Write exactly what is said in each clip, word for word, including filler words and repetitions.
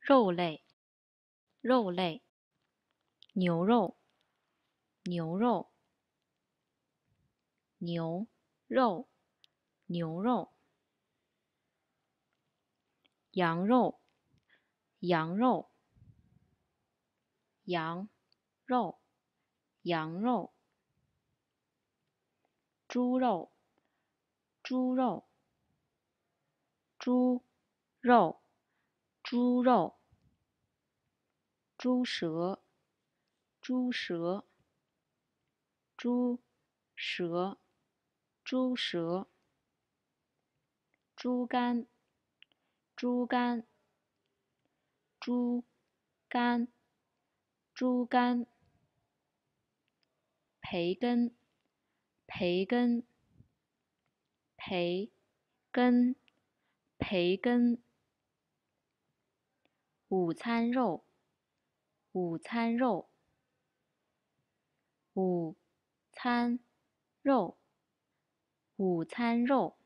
肉类，肉类，牛肉，牛肉，牛肉，牛肉，羊肉，羊肉，羊肉，羊肉，猪肉，猪肉，猪肉，猪肉，猪舌，猪舌，猪舌，猪舌，猪肝，猪肝，猪肝，猪肝，培根，培根，培根，培根，午餐肉，午餐肉，午餐肉，午餐肉，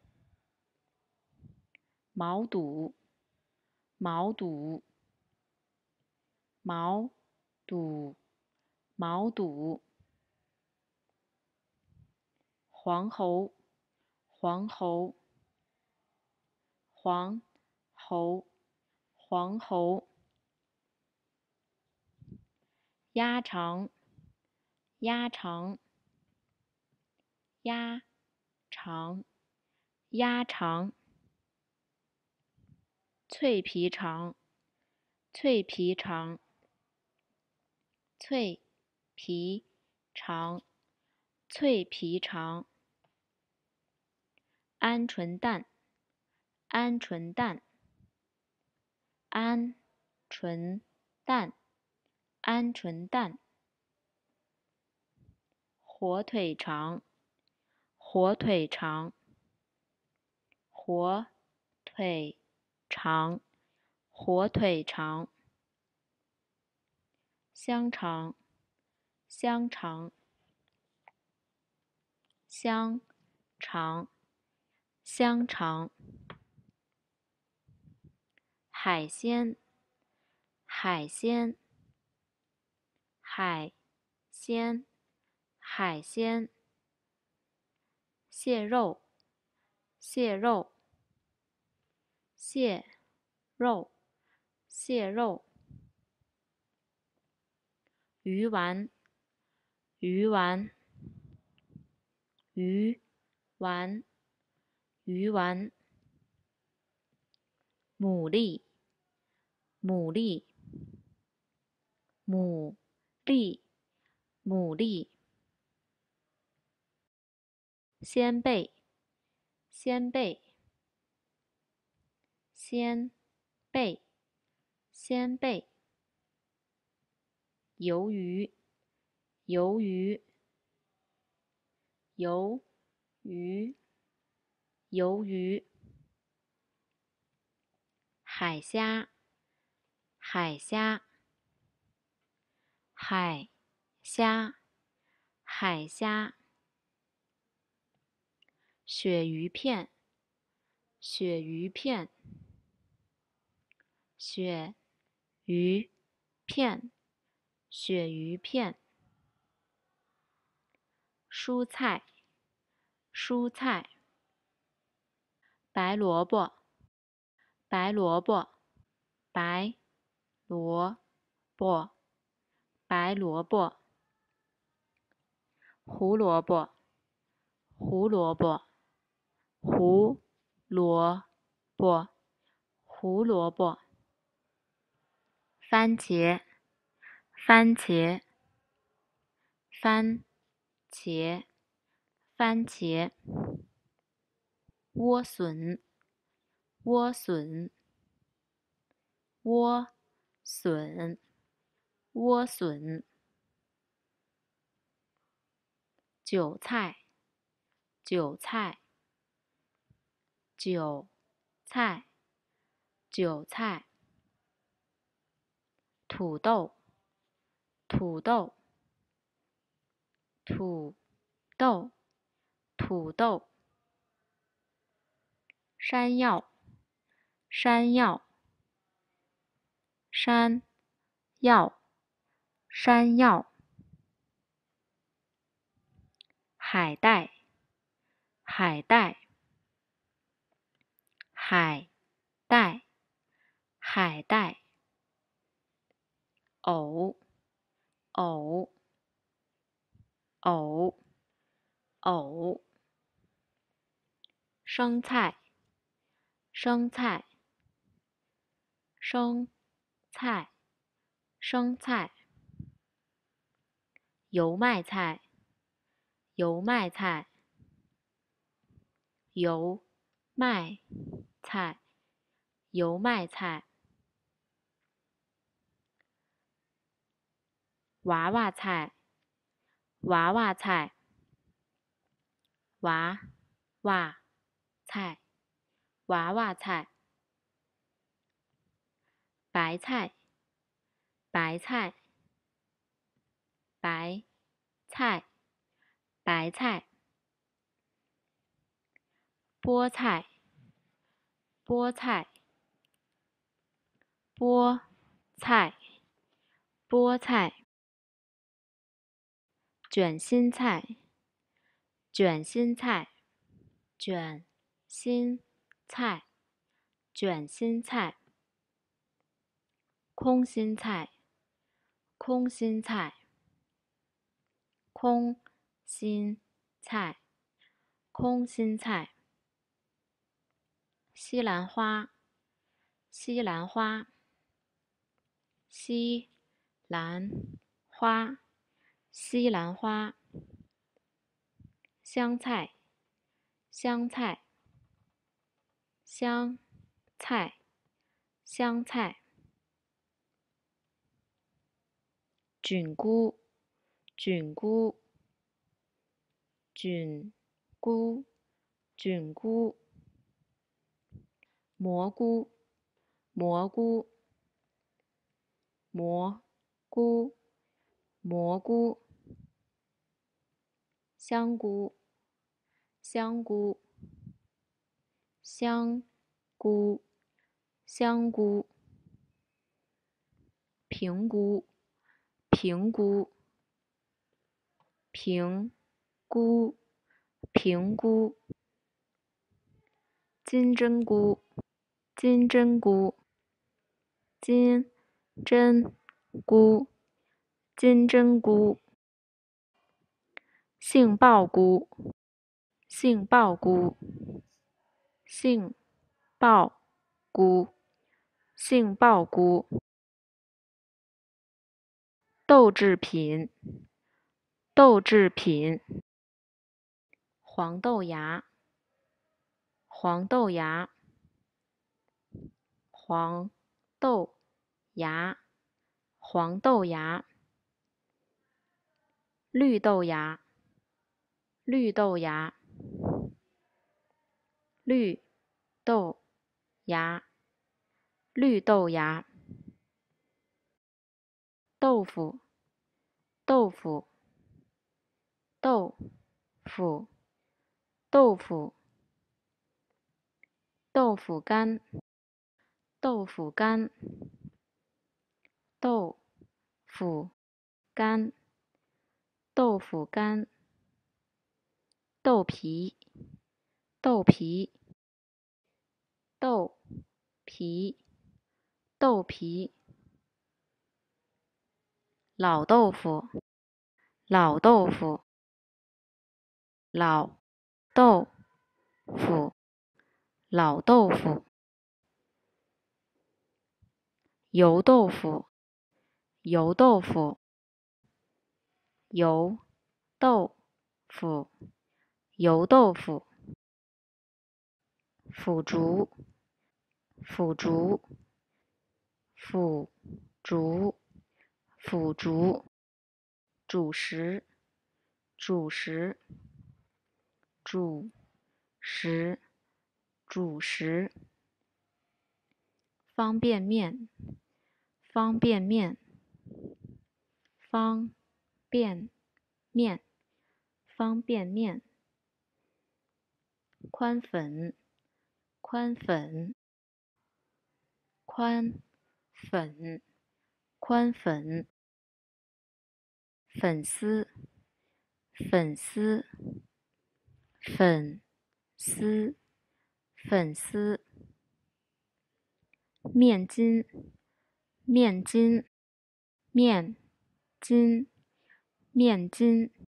毛肚，毛肚，毛肚，毛肚，黄喉，黄喉，黄喉，黄喉，鸭肠，鸭肠，鸭肠，鸭肠，脆皮肠，脆皮肠，脆皮肠，脆皮肠，鹌鹑蛋，鹌鹑蛋，鹌鹑蛋，鹌鹑蛋，火腿肠，火腿肠，火腿肠，火腿肠，香肠，香肠，香肠，香肠，海鲜，海鲜，海鲜，海鲜，蟹肉，蟹肉，蟹肉，蟹肉，鱼丸，鱼丸，鱼丸，鱼丸，牡蛎，牡蛎，牡蛎，牡蛎，鲜贝，鲜贝，鲜贝，鲜贝，鱿鱼，鱿鱼，鱿鱼，鱿鱼，海虾，海虾，海虾，海虾，鳕鱼片，鳕鱼片，鳕鱼片，鳕鱼片，蔬菜，蔬菜，白萝卜，白萝卜，白萝卜，白萝卜，胡萝卜，胡萝卜，胡萝卜，胡萝卜，番茄，番茄，番茄，番茄，莴笋，莴笋，莴笋，莴笋，韭菜，韭菜，韭菜，韭菜，土豆，土豆，土豆，土豆，山药，山药， 山药，山药。海带，海带，海带，海带。藕，藕，藕，藕。生菜，生菜，生菜，生菜。油麦菜，油麦菜，油麦菜，油麦菜。娃娃菜，娃娃菜，娃娃菜，娃娃菜。白菜，白菜，白菜，白菜。菠菜，菠菜，菠菜，菠菜。卷心菜，卷心菜，卷心菜，卷心菜。空心菜，空心菜，空心菜，空心菜。西兰花，西兰花，西兰花，西兰花。香菜，香菜，香菜，香菜。菌菇，菌菇，菌菇，菌菇。蘑菇，蘑菇，蘑菇，蘑菇。香菇，香菇，香菇，香菇。平菇，平菇，平菇，平菇。金针菇，金针菇，金针菇，金针菇。杏鲍菇，杏鲍菇，杏鲍菇，杏鲍菇。豆制品，豆制品。黄豆芽，黄豆芽，黄豆芽，黄豆芽。绿豆芽，绿豆芽，绿豆芽，绿豆芽。豆腐，豆腐，豆腐，豆腐。豆腐干，豆腐干，豆腐干，豆腐干。豆皮，豆皮，豆皮，豆皮。老豆腐，老豆腐，老豆腐，老豆腐。油豆腐，油豆腐，油豆腐，油豆腐。腐竹，腐竹，腐竹，腐竹。主食，主食，主食，主食。方便面，方便面，方便面，方便面。宽粉，宽粉，宽粉。 宽粉，粉丝，粉丝，粉丝，粉丝，面筋，面筋，面筋，面筋。